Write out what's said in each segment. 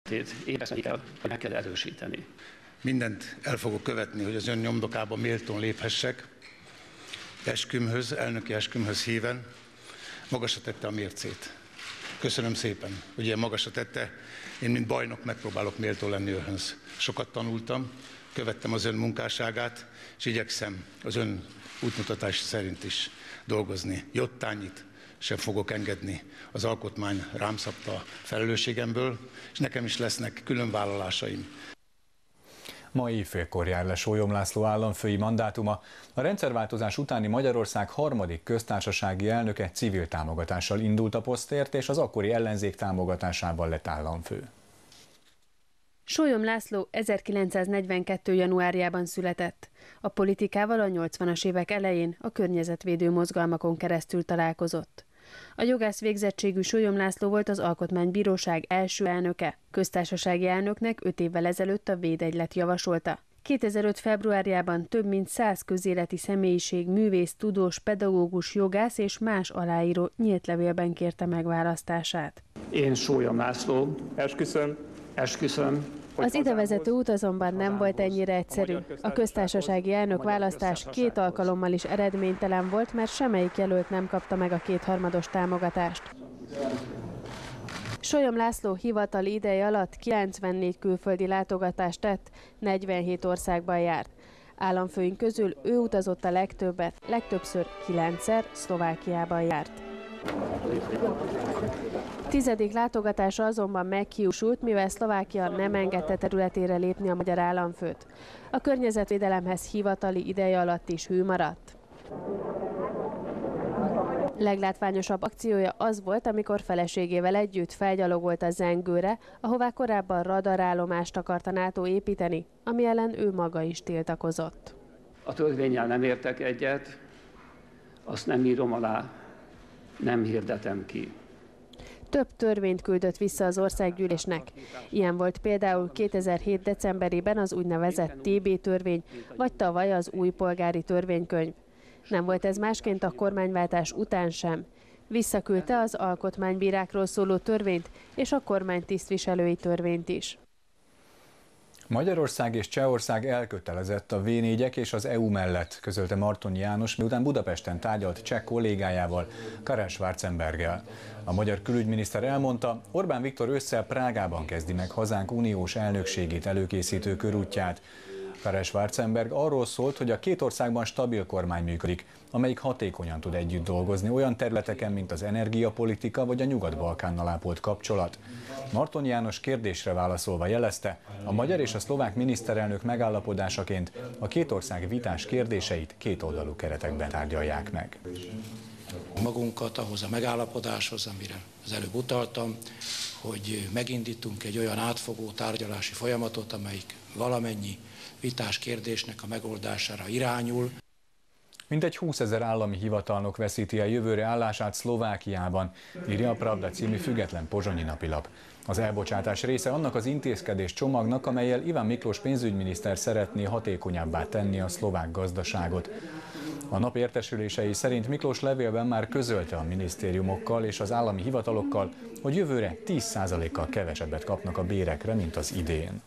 Érezni kell, hogy meg kell erősíteni. Mindent el fogok követni, hogy az ön nyomdokába méltón léphessek. Eskümhöz, elnöki eskümhöz híven magasra tette a mércét. Köszönöm szépen, hogy ilyen magasra tette. Én, mint bajnok, megpróbálok méltó lenni önhöz. Sokat tanultam, követtem az ön munkásságát, és igyekszem az ön útmutatás szerint is dolgozni. Jottányit sem fogok engedni. Az alkotmány rám szabta a felelősségemből, és nekem is lesznek különvállalásaim. Ma éjfélkor jár le Sólyom László államfői mandátuma. A rendszerváltozás utáni Magyarország harmadik köztársasági elnöke civil támogatással indult a posztért, és az akkori ellenzék támogatásával lett államfő. Sólyom László 1942. januárjában született. A politikával a 80-as évek elején a környezetvédő mozgalmakon keresztül találkozott. A jogász végzettségű Sólyom László volt az Alkotmánybíróság első elnöke. Köztársasági elnöknek 5 évvel ezelőtt a védegylet javasolta. 2005. februárjában több mint 100 közéleti személyiség, művész, tudós, pedagógus, jogász és más aláíró nyílt levélben kérte megválasztását. Én Sólyom László esküszöm, az idevezető út azonban nem volt ennyire egyszerű. A köztársasági elnök választás 2 alkalommal is eredménytelen volt, mert semmelyik jelölt nem kapta meg a 2/3 támogatást. Sólyom László hivatali ideje alatt 94 külföldi látogatást tett, 47 országban járt. Államfőink közül ő utazott a legtöbbet, legtöbbször 9-szer Szlovákiában járt. 10. látogatása azonban meghiúsult, mivel Szlovákia nem engedte területére lépni a magyar államfőt. A környezetvédelemhez hivatali ideje alatt is hű maradt. Leglátványosabb akciója az volt, amikor feleségével együtt felgyalogolt a Zengőre, ahová korábban radarállomást akart a NATO építeni, ami ellen ő maga is tiltakozott. A törvénnyel nem értek egyet, azt nem írom alá, nem hirdetem ki. Több törvényt küldött vissza az országgyűlésnek. Ilyen volt például 2007. decemberében az úgynevezett TB törvény, vagy tavaly az új polgári törvénykönyv. Nem volt ez másként a kormányváltás után sem. Visszaküldte az alkotmánybírákról szóló törvényt és a kormány tisztviselői törvényt is. Magyarország és Csehország elkötelezett a V4-ek és az EU mellett, közölte Martonyi János, miután Budapesten tárgyalt cseh kollégájával, Karel Schwarzenberggel. A magyar külügyminiszter elmondta, Orbán Viktor ősszel Prágában kezdi meg hazánk uniós elnökségét előkészítő körútját. Karel Schwarzenberg arról szólt, hogy a két országban stabil kormány működik, amelyik hatékonyan tud együtt dolgozni olyan területeken, mint az energiapolitika vagy a Nyugat-Balkánnal ápolt kapcsolat. Martonyi János kérdésre válaszolva jelezte, a magyar és a szlovák miniszterelnök megállapodásaként a két ország vitás kérdéseit kétoldalú keretekben tárgyalják meg. Magunkat ahhoz a megállapodáshoz, amire az előbb utaltam, hogy megindítunk egy olyan átfogó tárgyalási folyamatot, amelyik valamennyi vitás kérdésnek a megoldására irányul. Mintegy 20 000 állami hivatalnok veszíti el jövőre állását Szlovákiában, írja a Pravda című független pozsonyi napilap. Az elbocsátás része annak az intézkedés csomagnak, amellyel Iván Miklós pénzügyminiszter szeretné hatékonyabbá tenni a szlovák gazdaságot. A nap értesülései szerint Miklós levélben már közölte a minisztériumokkal és az állami hivatalokkal, hogy jövőre 10%-kal kevesebbet kapnak a bérekre, mint az idén.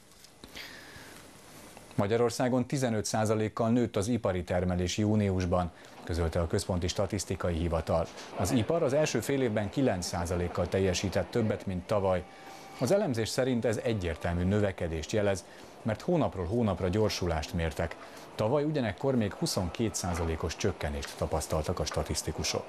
Magyarországon 15%-kal nőtt az ipari termelés júniusban, közölte a Központi Statisztikai Hivatal. Az ipar az első fél évben 9%-kal teljesített többet, mint tavaly. Az elemzés szerint ez egyértelmű növekedést jelez, mert hónapról hónapra gyorsulást mértek. Tavaly ugyanekkor még 22%-os csökkenést tapasztaltak a statisztikusok.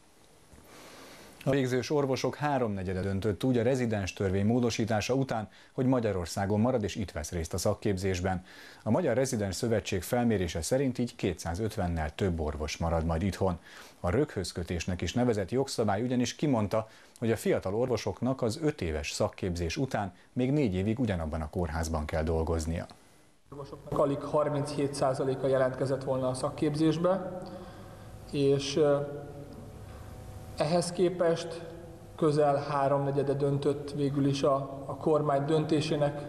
A végzős orvosok 3/4 döntött úgy a rezidens törvény módosítása után, hogy Magyarországon marad és itt vesz részt a szakképzésben. A Magyar Rezidens Szövetség felmérése szerint így 250-nel több orvos marad majd itthon. A röghözkötésnek is nevezett jogszabály ugyanis kimondta, hogy a fiatal orvosoknak az 5 éves szakképzés után még 4 évig ugyanabban a kórházban kell dolgoznia. Orvosoknak alig 37%-a jelentkezett volna a szakképzésbe, és ehhez képest közel 3/4 döntött végül is a kormány döntésének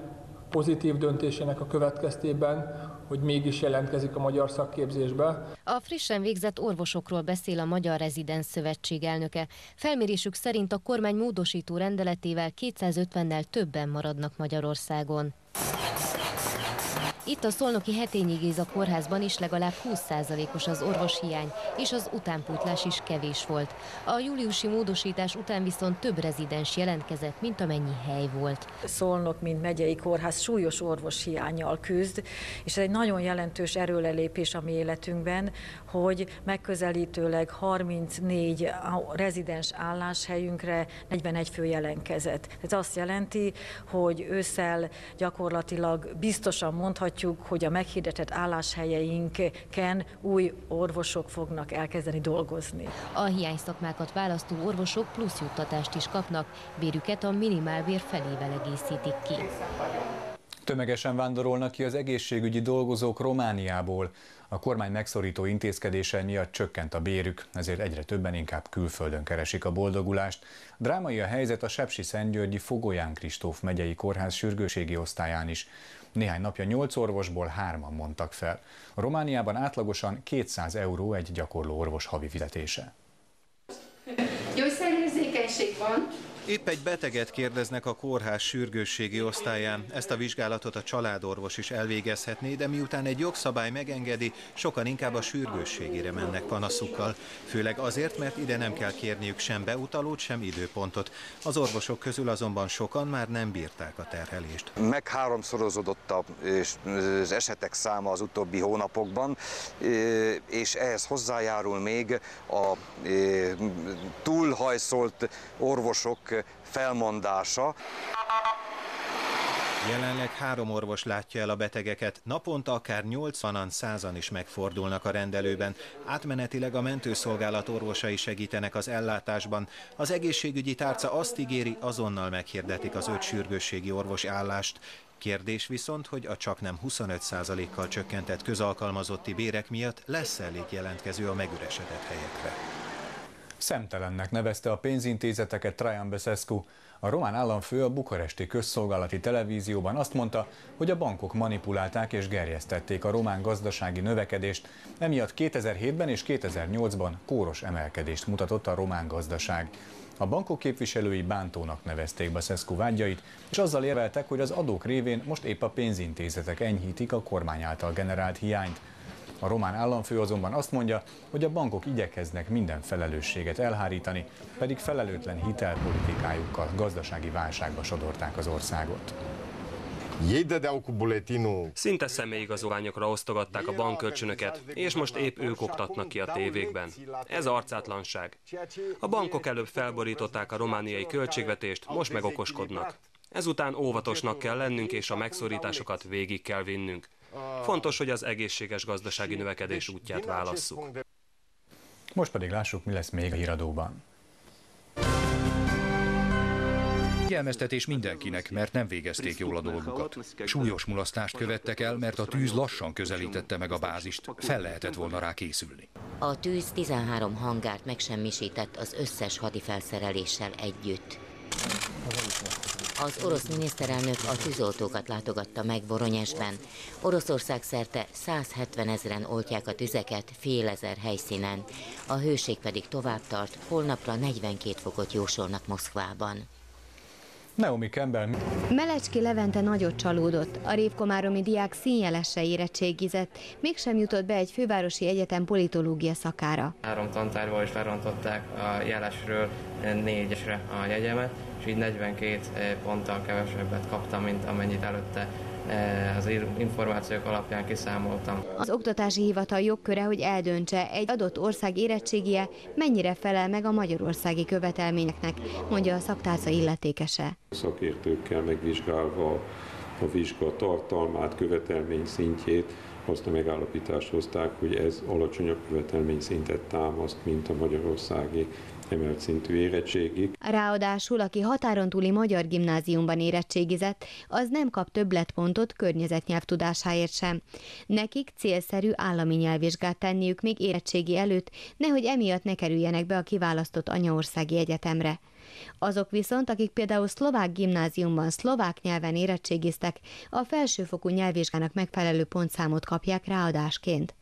pozitív döntésének a következtében, hogy mégis jelentkezik a magyar szakképzésbe. A frissen végzett orvosokról beszél a Magyar Rezidens Szövetség elnöke. Felmérésük szerint a kormány módosító rendeletével 250-nel többen maradnak Magyarországon. Itt a szolnoki Hetényi Géza kórházban is legalább 20%-os az orvoshiány, és az utánpótlás is kevés volt. A júliusi módosítás után viszont több rezidens jelentkezett, mint amennyi hely volt. Szolnok, mint megyei kórház súlyos orvoshiánnyal küzd, és ez egy nagyon jelentős erőlelépés a mi életünkben, hogy megközelítőleg 34 rezidens álláshelyünkre 41 fő jelentkezett. Ez azt jelenti, hogy ősszel gyakorlatilag biztosan mondhatjuk, hogy a meghirdetett álláshelyeinken új orvosok fognak elkezdeni dolgozni. A hiányszakmákat választó orvosok plusz juttatást is kapnak, bérüket a minimálbér felével egészítik ki. Tömegesen vándorolnak ki az egészségügyi dolgozók Romániából. A kormány megszorító intézkedései miatt csökkent a bérük, ezért egyre többen inkább külföldön keresik a boldogulást. Drámai a helyzet a sepsiszentgyörgyi Fogolyán Kristóf megyei kórház sürgősségi osztályán is. Néhány napja 8 orvosból 3-an mondtak fel. A Romániában átlagosan 200 euró egy gyakorló orvos havi fizetése. Gyógyszerérzékenység van. Épp egy beteget kérdeznek a kórház sürgősségi osztályán. Ezt a vizsgálatot a családorvos is elvégezhetné, de miután egy jogszabály megengedi, sokan inkább a sürgősségére mennek panaszukkal. Főleg azért, mert ide nem kell kérniük sem beutalót, sem időpontot. Az orvosok közül azonban sokan már nem bírták a terhelést. Megháromszorozódott az esetek száma az utóbbi hónapokban, és ehhez hozzájárul még a túlhajszolt orvosok felmondása. Jelenleg 3 orvos látja el a betegeket, naponta akár 80-an, 100-an is megfordulnak a rendelőben. Átmenetileg a mentőszolgálat orvosai segítenek az ellátásban. Az egészségügyi tárca azt ígéri, azonnal meghirdetik az 5 sürgősségi orvos állást. Kérdés viszont, hogy a csaknem 25%-kal csökkentett közalkalmazotti bérek miatt lesz elég jelentkező a megüresedett helyekre. Szemtelennek nevezte a pénzintézeteket Traian Băsescu. A román államfő a bukaresti közszolgálati televízióban azt mondta, hogy a bankok manipulálták és gerjesztették a román gazdasági növekedést, emiatt 2007-ben és 2008-ban kóros emelkedést mutatott a román gazdaság. A bankok képviselői bántónak nevezték Băsescu vágyait, és azzal érveltek, hogy az adók révén most épp a pénzintézetek enyhítik a kormány által generált hiányt. A román államfő azonban azt mondja, hogy a bankok igyekeznek minden felelősséget elhárítani, pedig felelőtlen hitelpolitikájukkal gazdasági válságba sodorták az országot. Szinte személyigazolványokra osztogatták a bankkölcsönöket, és most épp ők oktatnak ki a tévékben. Ez arcátlanság. A bankok előbb felborították a romániai költségvetést, most meg okoskodnak. Ezután óvatosnak kell lennünk, és a megszorításokat végig kell vinnünk. Fontos, hogy az egészséges gazdasági növekedés útját válasszuk. Most pedig lássuk, mi lesz még a híradóban. Figyelmeztetés mindenkinek, mert nem végezték jól a dolgukat. Súlyos mulasztást követtek el, mert a tűz lassan közelítette meg a bázist. Fel lehetett volna rá készülni. A tűz 13 hangárt megsemmisített az összes hadifelszereléssel együtt. Az orosz miniszterelnök a tűzoltókat látogatta meg Voronyezsben. Oroszország szerte 170 000-en oltják a tüzeket fél ezer helyszínen. A hőség pedig tovább tart, holnapra 42 fokot jósolnak Moszkvában. Naomi Campbell. Melecski Levente nagyot csalódott. A révkomáromi diák színjelessel érettségizett, mégsem jutott be egy fővárosi egyetem politológia szakára. 3 tantárból is felrontották a jelesről 4-esre a jegyemet, és így 42 ponttal kevesebbet kaptam, mint amennyit előtte az információk alapján kiszámoltam. Az oktatási hivatal jogköre, hogy eldöntse, egy adott ország érettségie mennyire felel meg a magyarországi követelményeknek, mondja a szaktárca illetékese. Szakértőkkel megvizsgálva a vizsga tartalmát, követelmény szintjét, azt a megállapítást hozták, hogy ez alacsonyabb követelmény szintet támaszt, mint a magyarországi emelt szintű érettségig. Ráadásul, aki határon túli magyar gimnáziumban érettségizett, az nem kap többletpontot környezetnyelv tudásáért sem. Nekik célszerű állami nyelvvizsgát tenniük még érettségi előtt, nehogy emiatt ne kerüljenek be a kiválasztott anyaországi egyetemre. Azok viszont, akik például szlovák gimnáziumban szlovák nyelven érettségiztek, a felsőfokú nyelvvizsgának megfelelő pontszámot kapják ráadásként.